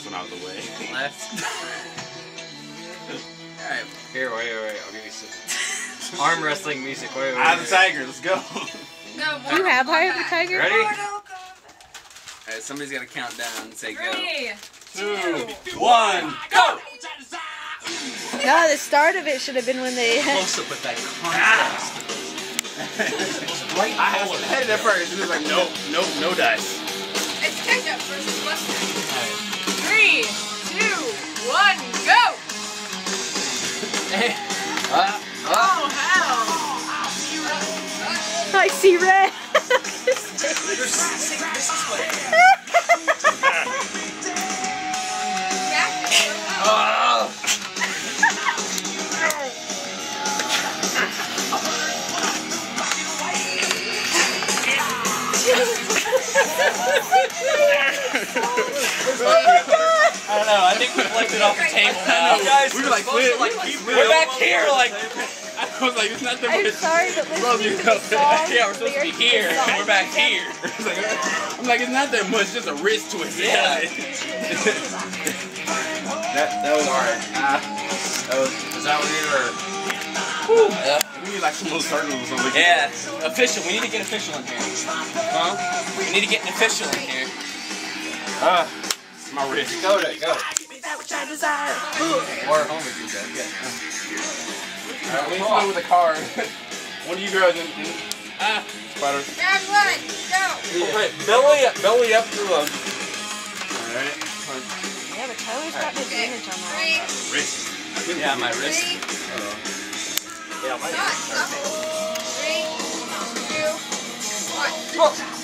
first one out of the way. Left. Alright. Here, wait. I'll give you some arm wrestling music. Wait. Eye of the Tiger, let's go. Do you have Eye of the Tiger? Ready? Alright, somebody's gotta count down and say go. 3, 2, 1, go! No, the start of it should have been when they. Close up with that contrast. Right I had it at first, and it was like, nope, no dice. It's ketchup versus mustard. 3, 2, 1, go! Oh hell! I see red. I don't know. I think we flipped it off the table now. Guys, We were like, we're back here, like. I was like, it's not that I'm much. sorry, but listening to the song, Yeah, we're supposed to be here, and we're back here. I'm like, it's not that much, just a wrist twist. Yeah. that was alright. Is that what you were? We need like some little circles or something. Yeah, official. We need to get official in here. Huh? We need to get an official in here. My wrist. Go. that which I desire. Or home if you said. Alright, we need to play with a card. One of you guys in. Spider. Round 1, go! Right, belly up to them. Alright. Yeah, but Tyler's got the advantage on that. 3, Wrist. Yeah, my wrist. 3, Yeah, my stop. 3, 2, 1. wrist.